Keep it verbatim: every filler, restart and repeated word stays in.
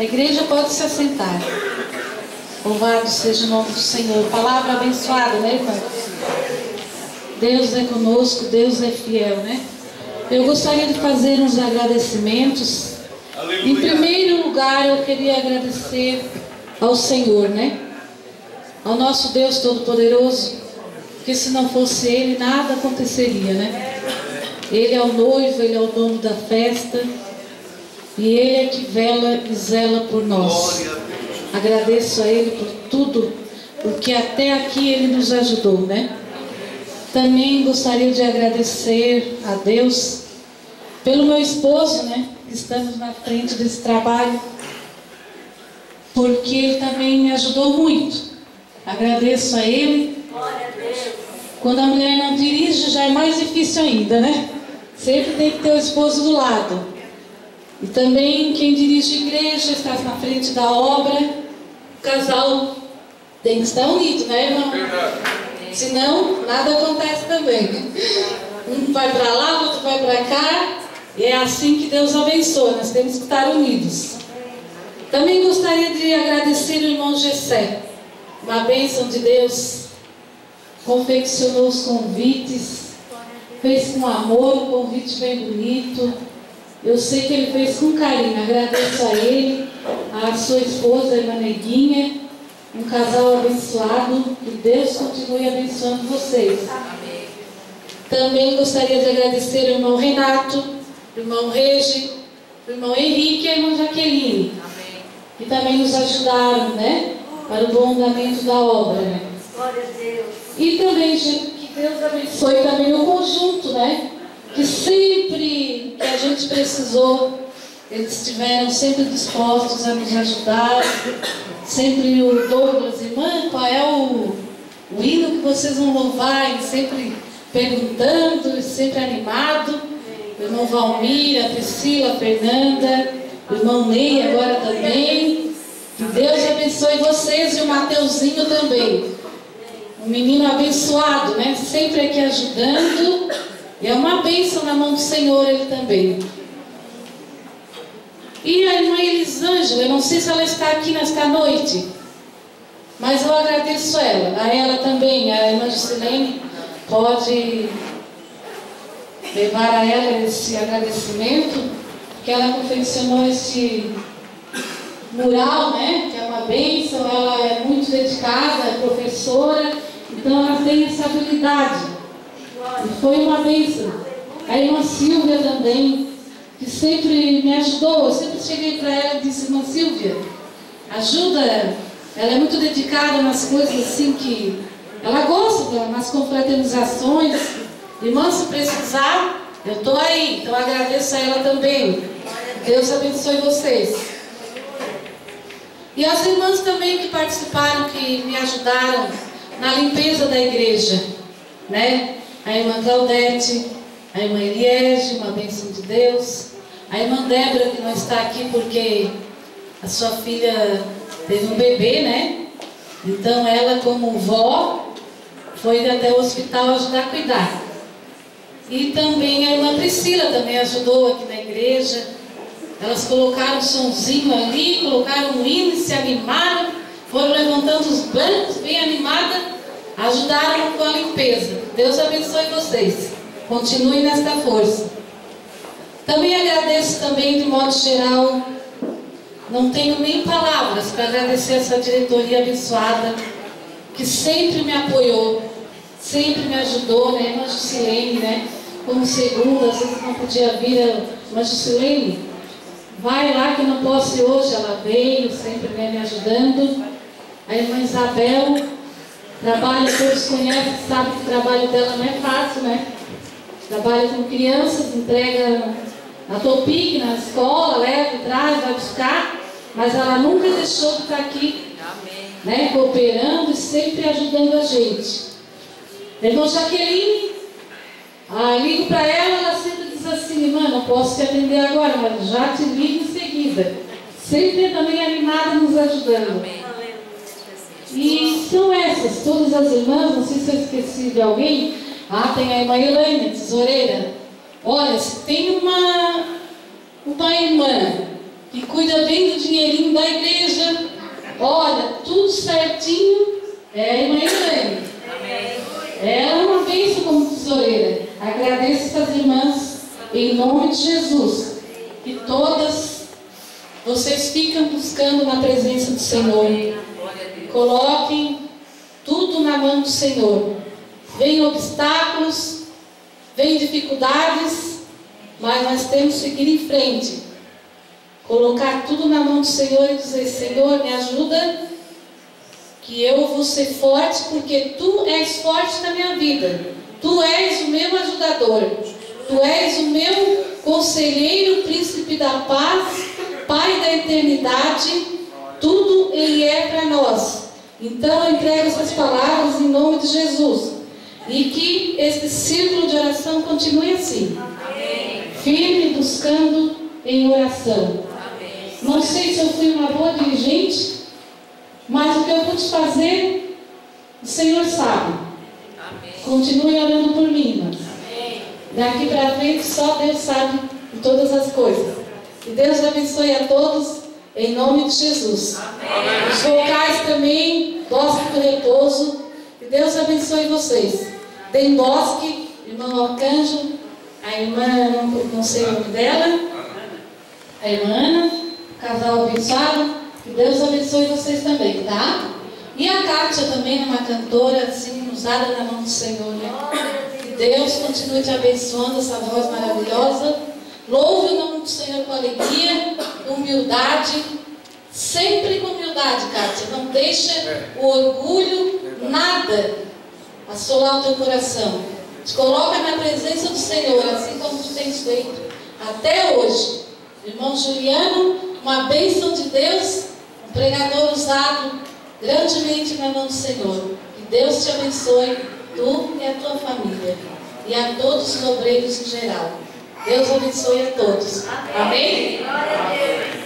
A igreja pode se assentar. Louvado seja o nome do Senhor. Palavra abençoada, né, irmão? Deus é conosco, Deus é fiel, né? Eu gostaria de fazer uns agradecimentos. Aleluia. Em primeiro lugar, eu queria agradecer ao Senhor, né? Ao nosso Deus Todo-Poderoso, porque se não fosse Ele, nada aconteceria, né? Ele é o noivo, Ele é o dono da festa, e Ele é que vela e zela por nós. Agradeço a Ele por tudo, porque até aqui Ele nos ajudou, né? Também gostaria de agradecer a Deus pelo meu esposo, né? Que estamos na frente desse trabalho, porque ele também me ajudou muito. Agradeço a Ele. Quando a mulher não dirige, já é mais difícil ainda, né? Sempre tem que ter o esposo do lado. E também quem dirige a igreja, está na frente da obra, o casal tem que estar unido, né, irmão? Senão, nada acontece também. Um vai para lá, o outro vai para cá. E é assim que Deus abençoa. Nós temos que estar unidos. Também gostaria de agradecer o irmão Gessé. Uma bênção de Deus. Confeccionou os convites. Fez com amor, um convite bem bonito. Eu sei que ele fez com carinho. Agradeço a ele, a sua esposa, a irmã Neguinha. Um casal abençoado. Que Deus continue abençoando vocês. Amém. Também gostaria de agradecer ao irmão Renato, ao irmão Regi, ao irmão Henrique e à irmã Jaqueline. Amém. Que também nos ajudaram, né? Para o bom andamento da obra, né? Glória a Deus. E também que Deus abençoe também o conjunto, né? Que sempre que a gente precisou, eles estiveram sempre dispostos a nos ajudar. Sempre o Douglas, irmã, qual é o, o hino que vocês vão louvar? E sempre perguntando, sempre animado. O irmão Valmir, a Priscila, a Fernanda, o irmão Ney agora também. Que Deus abençoe vocês e o Mateuzinho também. Um menino abençoado, né? Sempre aqui ajudando. E é uma bênção na mão do Senhor ele também. E a irmã Elisângela, eu não sei se ela está aqui nesta noite, mas eu agradeço a ela, a ela também, a irmã Gisilene pode levar a ela esse agradecimento, que ela confeccionou este mural, né, que é uma bênção. Ela é muito dedicada, é professora, então ela tem essa habilidade, e foi uma bênção. A irmã Silvia também, que sempre me ajudou. Eu sempre cheguei para ela e disse: irmã Silvia, ajuda, ela é muito dedicada nas coisas assim que ela gosta, nas confraternizações. Irmã, se precisar, eu estou aí. Então agradeço a ela também. Deus abençoe vocês. E as irmãs também que participaram, que me ajudaram na limpeza da igreja, né? A irmã Claudete, a irmã Eliege, uma bênção de Deus. A irmã Débora, que não está aqui porque a sua filha teve um bebê, né? Então ela, como vó, foi até o hospital ajudar a cuidar. E também a irmã Priscila também ajudou aqui na igreja. Elas colocaram um sonzinho ali, colocaram um hino, se animaram, foram levantando os bancos, bem animada, ajudaram com a limpeza. Deus abençoe vocês. Continuem nesta força. Também agradeço também, de modo geral, não tenho nem palavras para agradecer essa diretoria abençoada, que sempre me apoiou, sempre me ajudou, né? Irmã Jusilene, né? Como segunda, às vezes não podia vir, a irmã Jusilene, vai lá que eu não posso ir hoje, ela veio, sempre né, me ajudando. A irmã Isabel, trabalha, todos conhecem, sabem que o trabalho dela não é fácil, né? Trabalha com crianças, entrega na Topic, na escola, leva, traz, vai buscar, mas ela nunca deixou de estar aqui, né, cooperando e sempre ajudando a gente. A irmã Jaqueline, ah, ligo para ela, ela sempre diz assim: irmã, não posso te atender agora, mas já te ligo em seguida. Sempre também animada, nos ajudando. Amém. E são essas, todas as irmãs, não sei se eu esqueci de alguém. Ah, tem a irmã Elaine, tesoureira. Olha, se tem uma, uma irmã que cuida bem do dinheirinho da igreja. Olha, tudo certinho. É a irmã Elaine. Ela é uma bênção como tesoureira. Agradeço essas irmãs em nome de Jesus. E todas vocês ficam buscando na presença do Senhor. Coloquem tudo na mão do Senhor. Vem obstáculos, vem dificuldades, mas nós temos que seguir em frente. Colocar tudo na mão do Senhor e dizer: Senhor, me ajuda, que eu vou ser forte, porque Tu és forte na minha vida. Tu és o meu ajudador. Tu és o meu conselheiro, príncipe da paz, Pai da eternidade. Tudo Ele é para nós. Então eu entrego essas palavras em nome de Jesus. E que este círculo de oração continue assim. Amém. Firme, buscando em oração. Amém. Não sei se eu fui uma boa dirigente, mas o que eu pude fazer, o Senhor sabe. Amém. Continue orando por mim, irmãs. Amém. Daqui para frente só Deus sabe de todas as coisas. Que Deus abençoe a todos em nome de Jesus. Amém. Os vocais também, Bosque do Repouso. Que Deus abençoe vocês. Tem Bosque, irmão Arcanjo, a irmã, não, não sei o nome dela, a irmã Ana, casal abençoado. Que Deus abençoe vocês também, tá? E a Kátia também é uma cantora assim, usada na mão do Senhor, né? Que Deus continue te abençoando, essa voz maravilhosa. Louve o nome do Senhor com alegria, com humildade, sempre com humildade, Kátia. Não deixa o orgulho, nada, assolar o teu coração. Te coloca na presença do Senhor, assim como tu tens feito até hoje. Irmão Juliano, uma bênção de Deus, um pregador usado grandemente na mão do Senhor. Que Deus te abençoe, tu e a tua família, e a todos os obreiros em geral. Deus abençoe a todos. Amém? Amém?